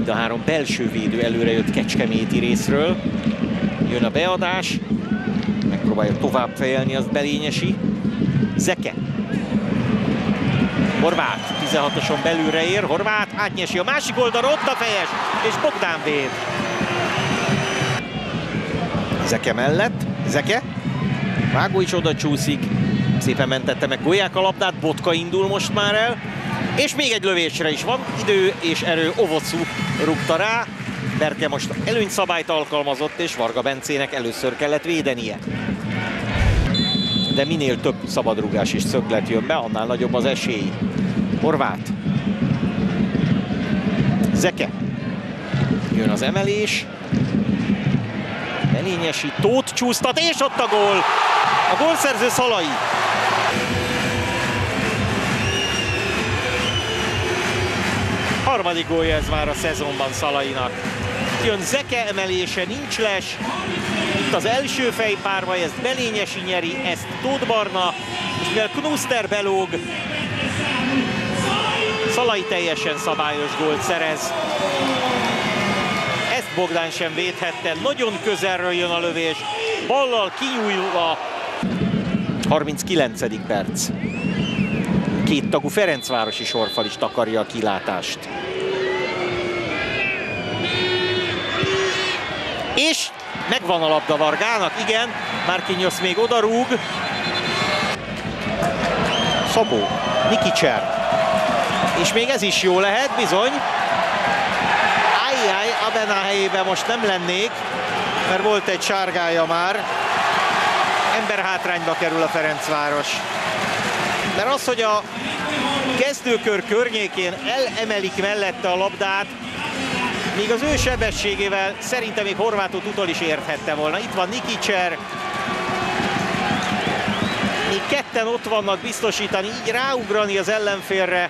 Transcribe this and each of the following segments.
mind a három belső védő előre jött kecskeméti részről. Jön a beadás, megpróbálja tovább fejelni azt Belényesi. Zeke. Horváth 16-oson belülre ér, Horváth átnyesi a másik oldalra, ott a fejes, és Bogdán véd. Zeke mellett, Zeke. Vágó is oda csúszik, szépen mentette meg Golyák a labdát, Botka indul most már el, és még egy lövésre is van idő és erő, Ovocu rúgta rá. Berke most előnyszabályt alkalmazott, és Varga Bencének először kellett védenie. De minél több szabadrúgás és szöglet jön be, annál nagyobb az esély. Horváth. Zeke. Jön az emelés. Belényesi, Tóth csúsztat, és ott a gól! A gólszerző Szalai. Harmadik gólja ez már a szezonban Szalainak. Jön Zeke emelése, nincs les. Itt az első fejpárba, ezt Belényesi nyeri, ezt Tóth Barna, és mivel Knuster belóg, Szalai teljesen szabályos gólt szerez. Ezt Bogdán sem védhette, nagyon közelről jön a lövés, ballal kinyújva. 39. perc. Kéttagú ferencvárosi sorfal is takarja a kilátást. És megvan a labda Vargának, igen, Marquinhos még odarúg. Szabó, Nikicser. És még ez is jó lehet, bizony. Ajjaj, Abena helyében most nem lennék, mert volt egy sárgája már. Emberhátrányba kerül a Ferencváros. Mert az, hogy a kezdőkör környékén elemelik mellette a labdát, míg az ő sebességével szerintem még Horváthot utol is érthette volna. Itt van Nikicser. Még ketten ott vannak biztosítani, így ráugrani az ellenfélre.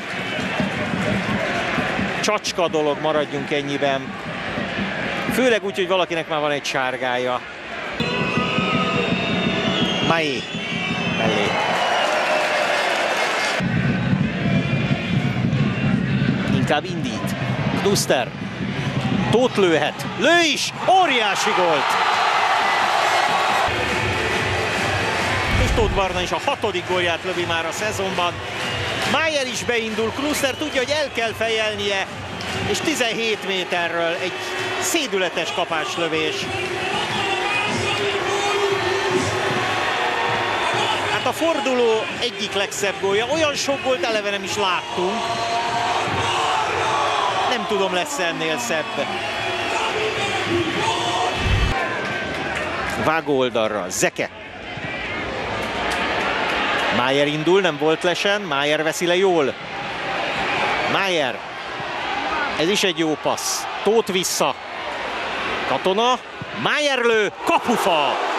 Csacska dolog, maradjunk ennyiben. Főleg úgy, hogy valakinek már van egy sárgája. Mai mellé. Inkább indít. Knuster. Tóth lőhet. Lő is! Óriási gólt! És Tóth Barna is a 6. gólját lövi már a szezonban. Mayer is beindul, Knuster tudja, hogy el kell fejelnie, és 17 méterről egy szédületes kapáslövés. Hát a forduló egyik legszebb gólja, olyan sok gólt eleve nem is láttunk. Nem tudom, lesz ennél szebb. Vágó oldalra, Zeke. Mayer indul, nem volt lesen, Mayer veszi le jól. Mayer. Ez is egy jó passz. Tóth vissza. Katona. Mayer lő, kapufa.